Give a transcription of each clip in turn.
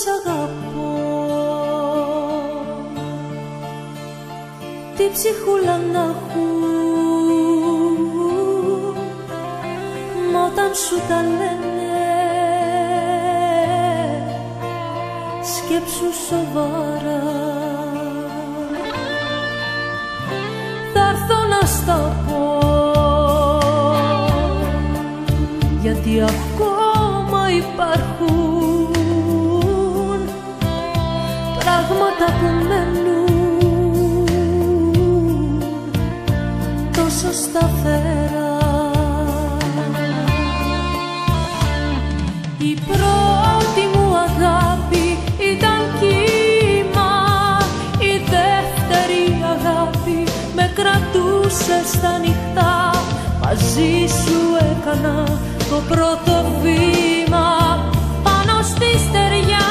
σ' αγαπώ, τι ψυχούλα να έχουν, μα όταν σου τα λένε σκέψου σοβαρά. Θα έρθω να στα πω, γιατί ακόμα υπάρχουν πράγματα που μένουν τόσο σταθερά. Η πρώτη μου αγάπη ήταν κύμα, η δεύτερη αγάπη με κρατούσε στα νυχτά. Μαζί σου έκανα το πρώτο βήμα πάνω στη στεριά.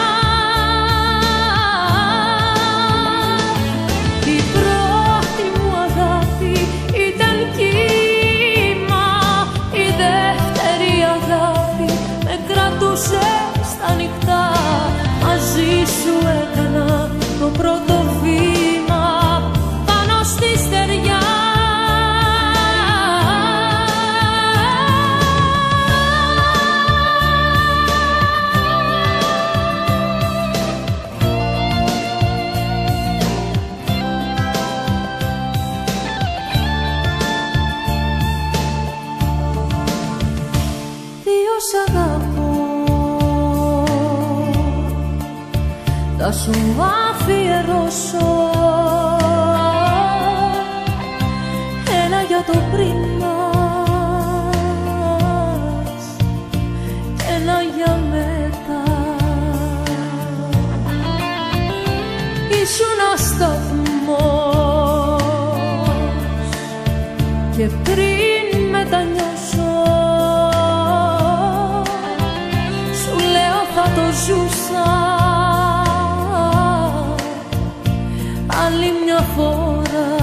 Η πρώτη μου αγάπη ήταν κύμα, η δεύτερη αγάπη με κρατούσε στα νυχτά. Μαζί σου έκανα το πρώτο βήμα πάνω στη στεριά. Σ' αγαπώ, θα σου αφιερώσω ένα για το πριν μας, ένα για μετά. Ήσουν ασταθμός και πριν μετανιώσω το ζούσα άλλη μια φορά.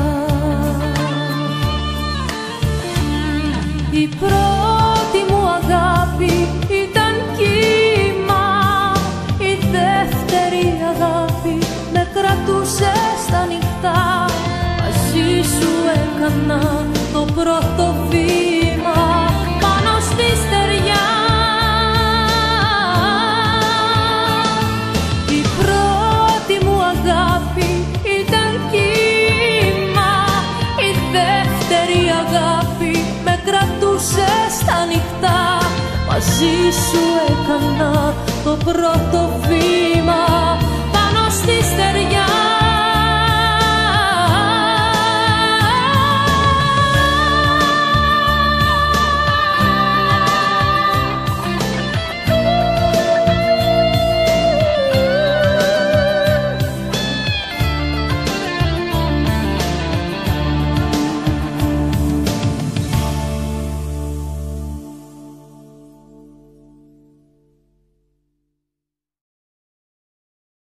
Η πρώτη μου αγάπη ήταν κύμα, η δεύτερη αγάπη με κρατούσε στα νυχτά. Μαζί σου έκανα το πρώτο βήμα πάνω στη στεριά. Στα νυχτά μαζί σου έκανα το πρώτο βήμα